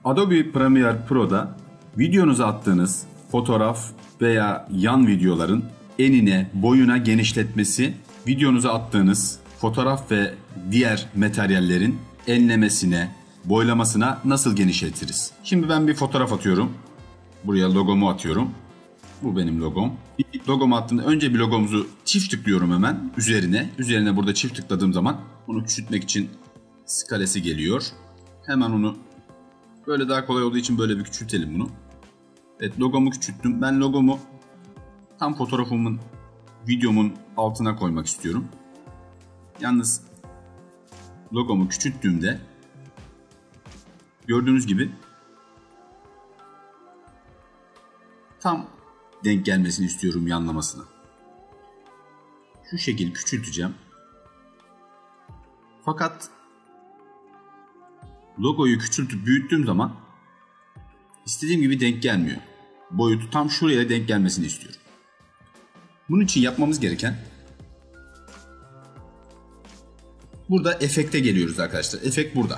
Adobe Premiere Pro'da videonuza attığınız fotoğraf veya yan videoların enine, boyuna genişletmesi, videonuza attığınız fotoğraf ve diğer materyallerin enlemesine, boylamasına nasıl genişletiriz? Şimdi ben bir fotoğraf atıyorum. Buraya logomu atıyorum. Bu benim logom. Logomu attığımda önce bir logomuzu çift tıklıyorum hemen üzerine. Üzerine burada çift tıkladığım zaman bunu küçültmek için skalesi geliyor. Hemen onu böyle daha kolay olduğu için böyle bir küçültelim bunu. Evet, logomu küçülttüm. Ben logomu tam fotoğrafımın, videomun altına koymak istiyorum. Yalnız logomu küçülttüğümde gördüğünüz gibi tam denk gelmesini istiyorum yanlamasına. Şu şekil küçülteceğim. Fakat logoyu küçültüp büyüttüğüm zaman istediğim gibi denk gelmiyor. Boyutu tam şuraya denk gelmesini istiyorum. Bunun için yapmamız gereken, burada efekte geliyoruz arkadaşlar. Efekt burada.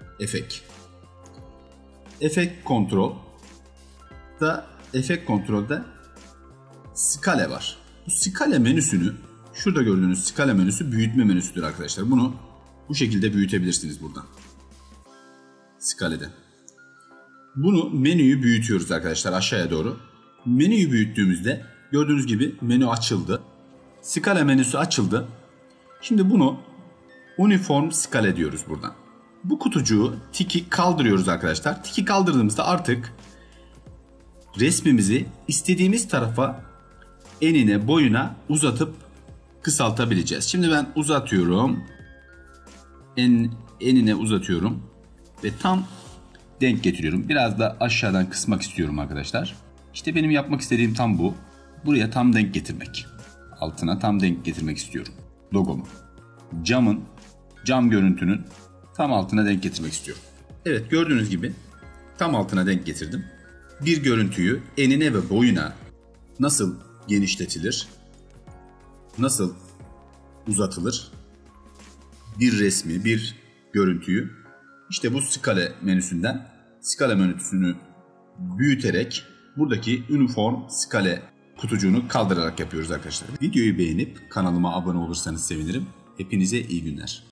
Efekt kontrolde skale var. Bu skale menüsünü, şurada gördüğünüz skale menüsü büyütme menüsüdür arkadaşlar. Bunu bu şekilde büyütebilirsiniz buradan. Skalede. Bunu, menüyü büyütüyoruz arkadaşlar aşağıya doğru. Menüyü büyüttüğümüzde gördüğünüz gibi menü açıldı. Skala menüsü açıldı. Şimdi bunu uniform skale diyoruz buradan. Bu kutucuğu, tiki kaldırıyoruz arkadaşlar. Tiki kaldırdığımızda artık resmimizi istediğimiz tarafa, enine, boyuna uzatıp kısaltabileceğiz. Şimdi ben uzatıyorum. Enine uzatıyorum ve tam denk getiriyorum. Biraz da aşağıdan kısmak istiyorum arkadaşlar. İşte benim yapmak istediğim tam bu. Buraya tam denk getirmek. Altına tam denk getirmek istiyorum logomu. Cam görüntünün tam altına denk getirmek istiyorum. Evet, gördüğünüz gibi tam altına denk getirdim. Bir görüntüyü enine ve boyuna nasıl genişletilir, nasıl uzatılır, bir resmi, bir görüntüyü işte bu skale menüsünü büyüterek buradaki uniform skale kutucuğunu kaldırarak yapıyoruz arkadaşlar. Videoyu beğenip kanalıma abone olursanız sevinirim. Hepinize iyi günler.